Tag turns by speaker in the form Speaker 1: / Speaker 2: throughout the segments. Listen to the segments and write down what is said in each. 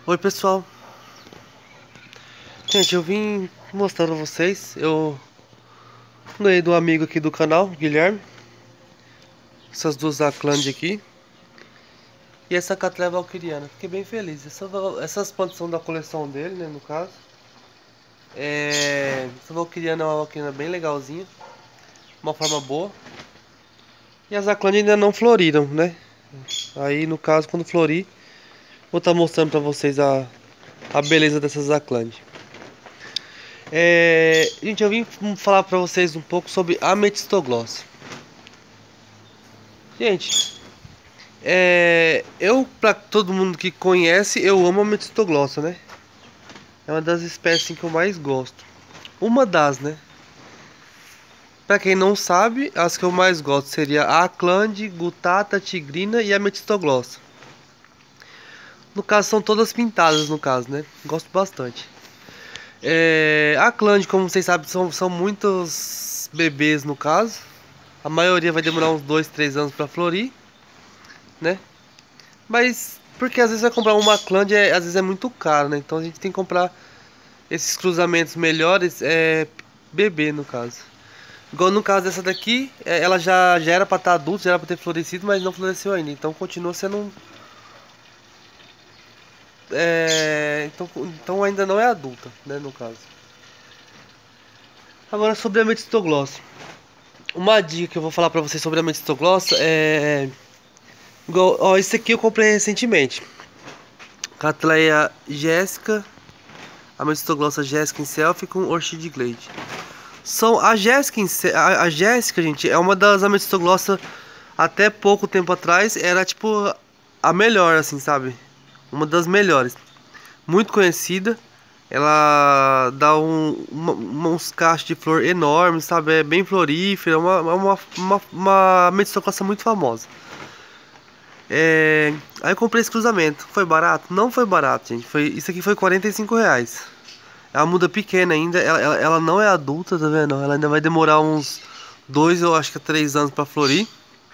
Speaker 1: Oi pessoal, gente, eu vim mostrando a vocês. Eu ganhei de um amigo aqui do canal, Guilherme, essas duas Acland aqui e essa Cattleya valquiriana. Fiquei bem feliz. Essas plantas são da coleção dele, né, no caso. Essa valquiriana é uma valquiriana bem legalzinha, uma forma boa. E as Acland ainda não floriram, né? Aí no caso, quando florir, vou estar mostrando pra vocês a beleza dessas Acland. Gente, eu vim falar pra vocês um pouco sobre ametistogloss. Gente, pra todo mundo que conhece, eu amo ametistoglossa, né? É uma das espécies assim, que eu mais gosto. Uma das, né? Pra quem não sabe, as que eu mais gosto seria a Acland, Gutata, Tigrina e a ametistoglossa. No caso, são todas pintadas, no caso, né? Gosto bastante. A Acland, como vocês sabem, são muitos bebês, no caso. A maioria vai demorar uns 2, 3 anos pra florir, né? Mas, porque às vezes vai comprar uma Acland, às vezes é muito caro, né? Então a gente tem que comprar esses cruzamentos melhores, bebê no caso. Igual no caso dessa daqui, ela já era pra estar adulta, já era pra ter florescido, mas não floresceu ainda. Então continua sendo então ainda não é adulta, né, no caso. Agora sobre a ametistoglossa. Uma dica que eu vou falar pra vocês sobre a ametistoglossa igual, ó, esse aqui eu comprei recentemente. Cattleya Jéssica, ametistoglossa Jéssica em selfie com Orchid Glade. São a Jéssica, a Jéssica, gente, é uma das ametistoglossa. Até pouco tempo atrás era tipo a melhor, assim, sabe? Uma das melhores. Muito conhecida. Ela dá uns cachos de flor enormes, sabe? É bem florífera. Uma ametistoglossa muito famosa. Aí eu comprei esse cruzamento. Foi barato? Não foi barato, gente. Isso aqui foi R$ 45. É uma muda pequena ainda. Ela não é adulta, tá vendo? Ela ainda vai demorar uns 2, eu acho que 3 anos pra florir.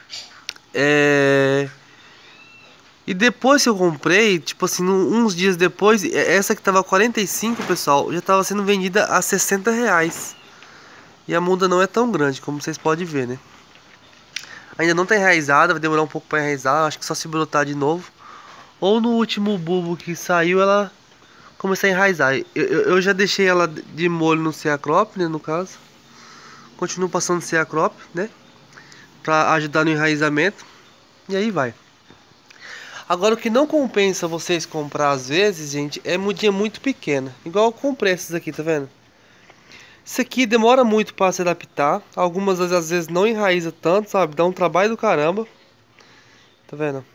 Speaker 1: E depois que eu comprei, tipo assim, uns dias depois, essa que tava 45, pessoal, já tava sendo vendida a R$ 60. E a muda não é tão grande, como vocês podem ver, né? Ainda não tá enraizada, vai demorar um pouco pra enraizar, acho que só se brotar de novo. Ou no último bulbo que saiu, ela começar a enraizar. Eu já deixei ela de molho no Ceacrop, né, no caso. Continuo passando Ceacrop, né, pra ajudar no enraizamento. E aí vai. Agora o que não compensa vocês comprar às vezes, gente, é mudinha muito pequena. Igual eu comprei essas aqui, tá vendo? Isso aqui demora muito pra se adaptar. Algumas às vezes não enraiza tanto, sabe? Dá um trabalho do caramba. Tá vendo?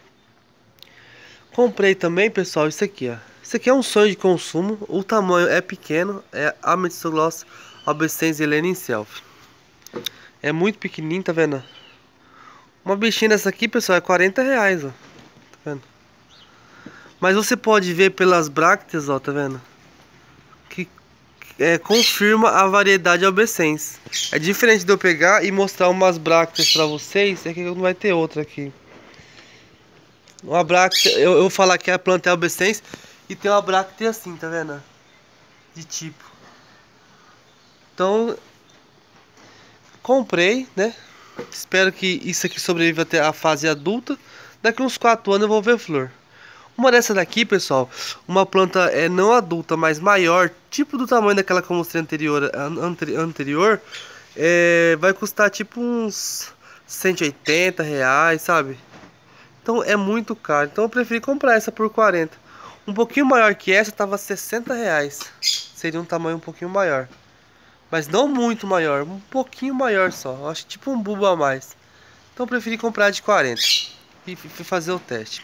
Speaker 1: Comprei também, pessoal, isso aqui, ó. Isso aqui é um sonho de consumo. O tamanho é pequeno. É Ametistogloss albescens Helena em selfie. É muito pequenininho, tá vendo? Uma bichinha dessa aqui, pessoal, é R$ 40, ó. Tá vendo? Mas você pode ver pelas brácteas, ó, tá vendo? Que confirma a variedade albescens. É diferente de eu pegar e mostrar umas brácteas pra vocês. É que não vai ter outra aqui. Uma bráctea, eu vou falar que a planta é albescens e tem uma bráctea assim, tá vendo? De tipo. Então, comprei, né? Espero que isso aqui sobreviva até a fase adulta. Daqui uns 4 anos eu vou ver flor. Uma dessa daqui, pessoal, uma planta não adulta, mas maior, tipo do tamanho daquela que eu mostrei anterior, vai custar tipo uns R$ 180, sabe? Então é muito caro. Então eu preferi comprar essa por 40. Um pouquinho maior que essa tava R$ 60. Seria um tamanho um pouquinho maior. Mas não muito maior, um pouquinho maior só. Acho que tipo um bulbo a mais. Então eu preferi comprar de 40 e fazer o teste.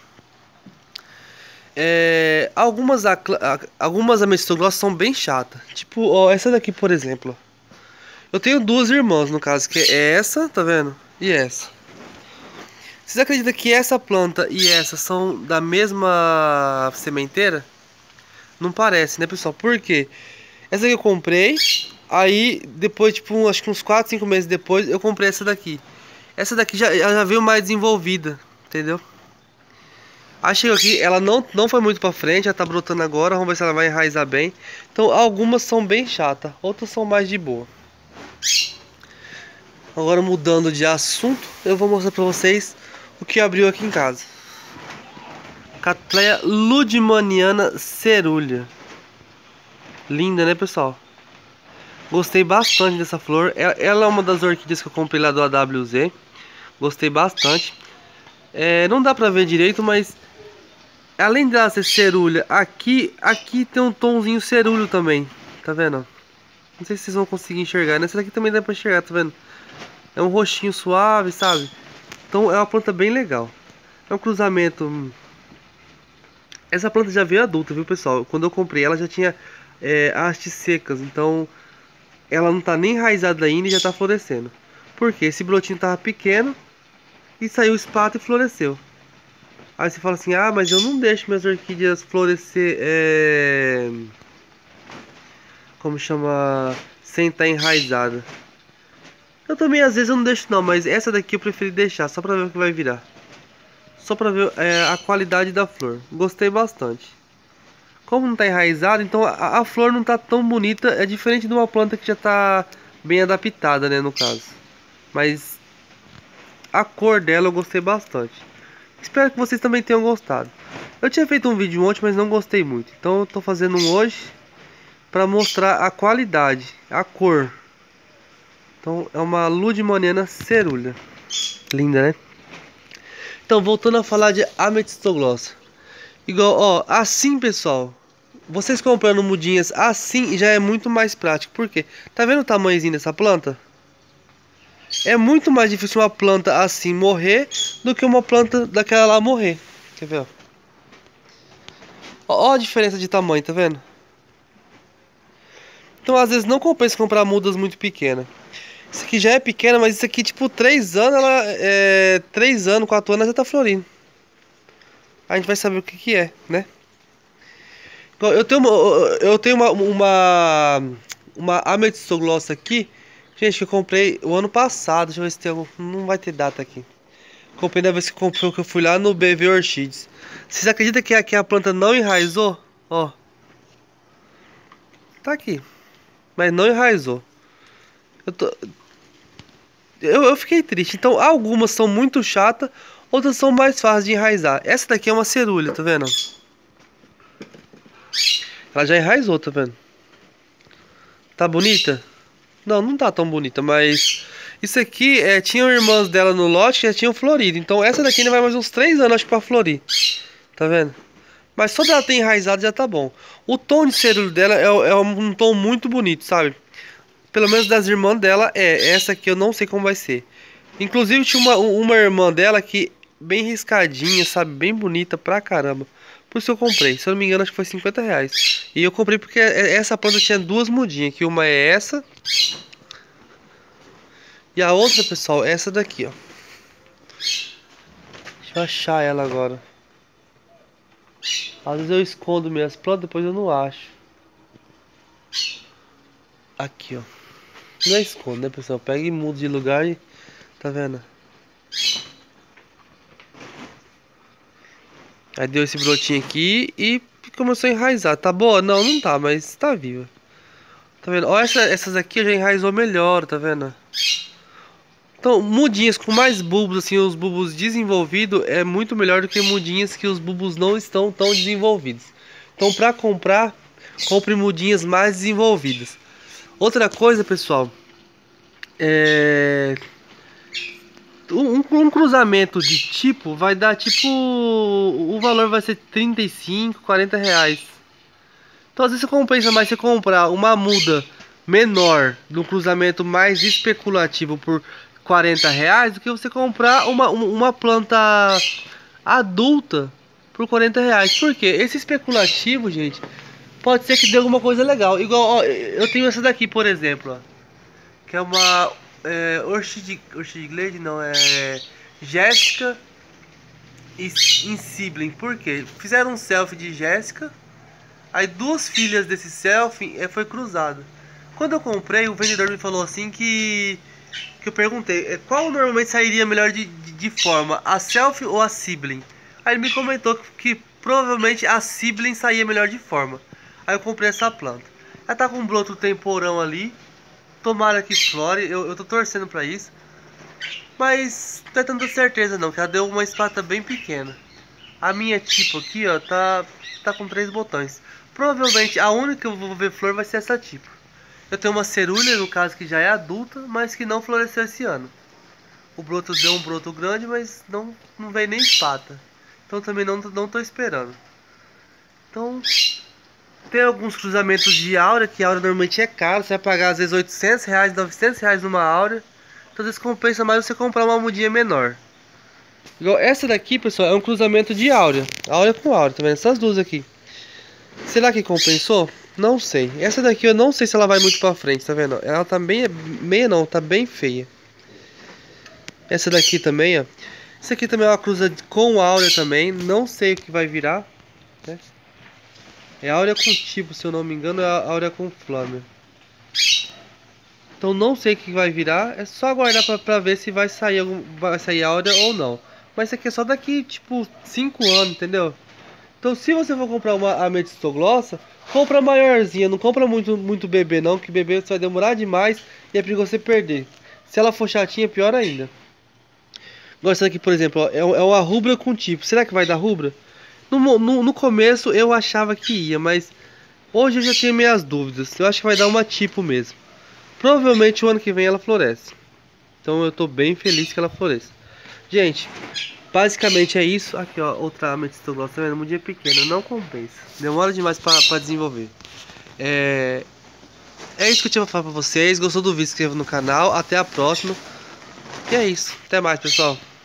Speaker 1: Algumas ametistoglossas são bem chatas. Tipo, ó, essa daqui, por exemplo. Eu tenho duas irmãs, no caso, que é essa, tá vendo? E essa. Vocês acreditam que essa planta e essa são da mesma sementeira? Não parece, né, pessoal? Por quê? Essa aqui eu comprei. Aí, depois, tipo, acho que uns 4, 5 meses depois, eu comprei essa daqui. Essa daqui já veio mais desenvolvida, entendeu? Aí chegou aqui, ela não foi muito pra frente, ela tá brotando agora, vamos ver se ela vai enraizar bem. Então algumas são bem chatas, outras são mais de boa. Agora mudando de assunto, eu vou mostrar pra vocês o que abriu aqui em casa. Cattleya ludmaniana cerulea. Linda, né, pessoal? Gostei bastante dessa flor. Ela é uma das orquídeas que eu comprei lá do AWZ. Gostei bastante. Não dá pra ver direito, mas além dela ser cerúlea, aqui tem um tomzinho cerúleo também. Tá vendo? Não sei se vocês vão conseguir enxergar. Nessa daqui também dá pra enxergar, tá vendo? É um roxinho suave, sabe? Então é uma planta bem legal. É um cruzamento. Essa planta já veio adulta, viu, pessoal? Quando eu comprei ela já tinha hastes secas. Então ela não tá nem enraizada ainda e já tá florescendo. Por quê? Esse brotinho tava pequeno e saiu espato e floresceu. Aí você fala assim, ah, mas eu não deixo minhas orquídeas florescer, como chama, sem estar enraizada. Eu também às vezes eu não deixo não, mas essa daqui eu preferi deixar, só pra ver o que vai virar. Só pra ver a qualidade da flor. Gostei bastante. Como não tá enraizada, então a flor não tá tão bonita, é diferente de uma planta que já tá bem adaptada, né, no caso. Mas a cor dela eu gostei bastante. Espero que vocês também tenham gostado. Eu tinha feito um vídeo ontem, mas não gostei muito. Então eu tô fazendo um hoje para mostrar a qualidade, a cor. Então é uma ludmaniana cerulea. Linda, né? Então voltando a falar de Amethystoglossa. Igual, ó, assim, pessoal. Vocês comprando mudinhas assim já é muito mais prático. Por quê? Tá vendo o tamanhozinho dessa planta? É muito mais difícil uma planta assim morrer do que uma planta daquela lá morrer. Quer ver, ó? Ó a diferença de tamanho, tá vendo? Então às vezes não compensa comprar mudas muito pequenas. Isso aqui já é pequena, mas isso aqui tipo 3 anos, ela 3 anos, 4 anos ela já tá florindo. A gente vai saber o que que é, né? Eu tenho uma Amethystoglossa aqui, gente, que eu comprei o ano passado. Deixa eu ver se tem algum. Não vai ter data aqui. Comprei na vez que comprei, que eu fui lá no BV Orchids. Vocês acreditam que aqui a planta não enraizou? Ó. Tá aqui. Mas não enraizou. Eu fiquei triste. Então algumas são muito chatas, outras são mais fáceis de enraizar. Essa daqui é uma cerulea, tá vendo? Ela já enraizou, tá vendo? Tá bonita? Não, não tá tão bonita, mas isso aqui tinham irmãs dela no lote que já tinham florido. Então essa daqui ainda vai mais uns 3 anos, acho que pra florir. Tá vendo? Mas só dela ter enraizado já tá bom. O tom de cerúleo dela é um tom muito bonito, sabe? Pelo menos das irmãs dela essa aqui eu não sei como vai ser. Inclusive tinha uma irmã dela que bem riscadinha, sabe? Bem bonita pra caramba. Por isso eu comprei. Se eu não me engano, acho que foi 50 reais. E eu comprei porque essa planta tinha duas mudinhas. Que uma é essa. E a outra, pessoal, é essa daqui, ó. Deixa eu achar ela agora. Às vezes eu escondo minhas plantas, depois eu não acho. Aqui, ó. Não é escondo, né, pessoal? Pega e muda de lugar e... Tá vendo? Aí deu esse brotinho aqui e começou a enraizar. Tá boa? Não, não tá, mas tá viva. Tá vendo? Ó, essas aqui já enraizou melhor, tá vendo? Então, mudinhas com mais bulbos, assim, os bulbos desenvolvidos é muito melhor do que mudinhas que os bulbos não estão tão desenvolvidos. Então, pra comprar, compre mudinhas mais desenvolvidas. Outra coisa, pessoal, um cruzamento de tipo vai dar tipo, o valor vai ser 35, 40 reais. Então às vezes compensa mais você comprar uma muda menor de um cruzamento mais especulativo por 40 reais do que você comprar uma planta adulta por 40 reais. Por quê? Esse especulativo, gente, pode ser que dê alguma coisa legal. Igual, ó, eu tenho essa daqui, por exemplo, ó, que é uma Orchid Glade, não, Jéssica e Sibling. Por quê? Fizeram um selfie de Jéssica, aí duas filhas desse selfie foi cruzado. Quando eu comprei, o vendedor me falou assim que eu perguntei qual normalmente sairia melhor de forma, a selfie ou a Sibling. Aí ele me comentou que provavelmente a Sibylline saía melhor de forma. Aí eu comprei essa planta. Ela tá com um broto temporão ali. Tomara que flore, eu tô torcendo pra isso. Mas não é tanta certeza não, que ela deu uma espata bem pequena. A minha tipo aqui, ó, tá com 3 botões. Provavelmente a única que eu vou ver flor vai ser essa tipo. Eu tenho uma cerulha, no caso, que já é adulta, mas que não floresceu esse ano. O broto deu um broto grande, mas não veio nem espata. Então também não tô esperando. Então, tem alguns cruzamentos de áurea, que a áurea normalmente é caro. Você vai pagar às vezes R$800, R$900 numa áurea. Então às vezes compensa mais você comprar uma mudinha menor. Igual essa daqui, pessoal, é um cruzamento de áurea. Áurea com áurea, tá vendo? Essas duas aqui. Será que compensou? Não sei. Essa daqui eu não sei se ela vai muito pra frente, tá vendo? Ela tá bem... meia não, tá bem feia. Essa daqui também, ó. Essa aqui também é uma cruza com áurea também. Não sei o que vai virar, né? É áurea com tipo, se eu não me engano, é áurea com flâmia. Então não sei o que vai virar. É só aguardar pra ver se vai sair áurea ou não. Mas isso aqui é só daqui, tipo, 5 anos, entendeu? Então se você for comprar uma ametistoglossa, compra maiorzinha. Não compra muito bebê não, que bebê você vai demorar demais e é perigoso você perder. Se ela for chatinha, pior ainda. Agora essa aqui, por exemplo, ó, é uma rubra com tipo. Será que vai dar rubra? No começo eu achava que ia, mas hoje eu já tenho minhas dúvidas. Eu acho que vai dar uma tipo mesmo. Provavelmente o ano que vem ela floresce. Então eu tô bem feliz que ela floresça. Gente, basicamente é isso. Aqui ó, outra ametistoglossa, tá vendo? Mudinha pequena, não compensa. Demora demais pra desenvolver. É isso que eu tinha pra falar pra vocês. Gostou do vídeo? Se inscreva no canal. Até a próxima. E é isso. Até mais, pessoal.